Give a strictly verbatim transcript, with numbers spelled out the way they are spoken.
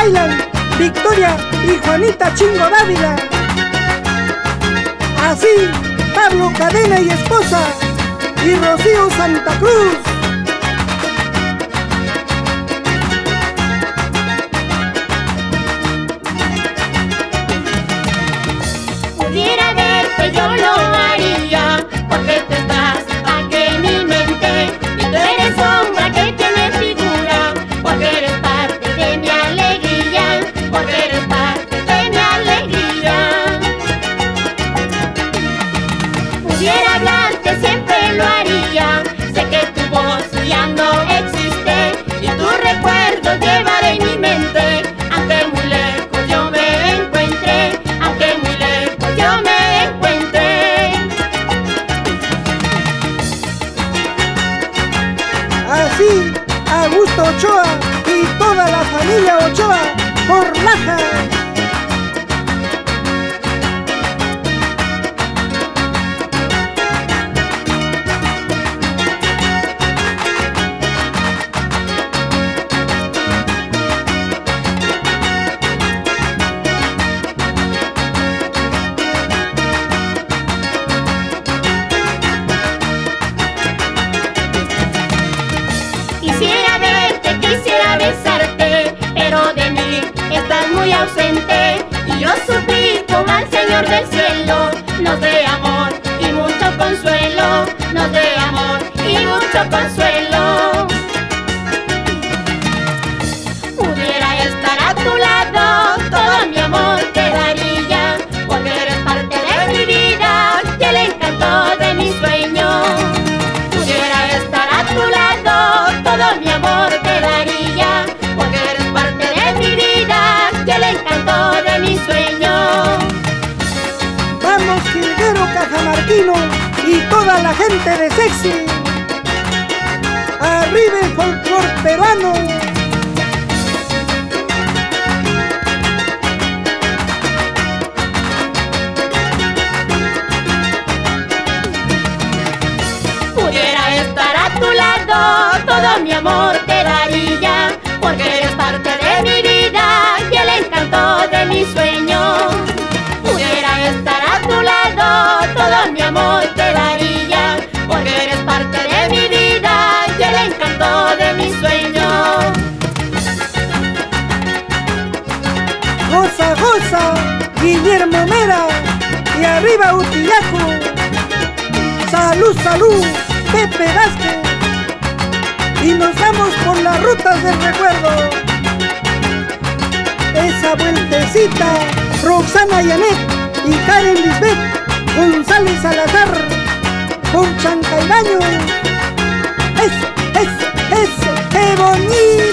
bailan Victoria y Juanita Chingo Dávila. Así, Pablo Cadena y esposa y Rocío Santa Cruz. Pudiera verte, yo lo haría, porque tú estás aquí en mi mente, y tú eres sombra que tiene figura, porque eres parte de mi alegría, porque eres parte de mi alegría. Pudiera hablarte, siempre lo haría, sé que tu voz ya no existe, y tu recuerdo llevaré en mi mente, aunque muy lejos yo me encuentre, aunque muy lejos yo me encuentre. Así, Augusto Ochoa y toda la familia Ochoa por Laja. Quisiera verte, quisiera besarte, pero de mí estás muy ausente. Y yo suplico al Señor del cielo, nos dé amor y mucho consuelo, nos dé amor y mucho consuelo. Pudiera estar a tu lado, todo mi amor te daría, porque eres parte de mi vida y el encanto de mi sueño. Pudiera estar a tu lado, todo mi amor te daría, porque eres parte de mi vida y el encanto de mi sueño. Vamos, Jilguero Cajamarquino y toda la gente de Sexy. Arriba el folclor peruano. Pudiera estar a tu lado, todo mi amor te daría, porque eres parte de mi vida y el encanto de mi sueño. Pudiera estar a tu lado, todo mi amor te daría, porque eres parte de mi vida y el encanto de mi sueño. Goza, goza, Guillermo Mera y arriba Utillaco. Salud, salud, Pepe Vázquez. Y nos vamos por las rutas del recuerdo. Esa vueltecita, Roxana Yanet y Karen Lisbeth González Salazar por Chancaybaño. Eso, eso, eso, qué bonito.